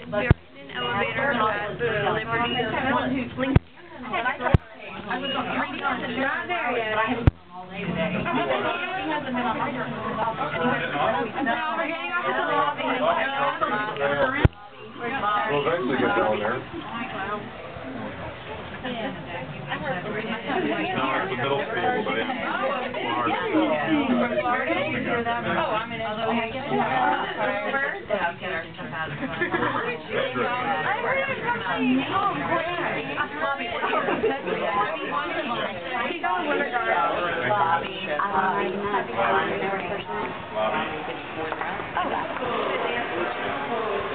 We are in an elevator at the Liberty Link. Not there yet. All day today. He hasn't been on my No, we're getting off at the lobby. We'll eventually get down there. No, it's the middle school, but it's Lobby.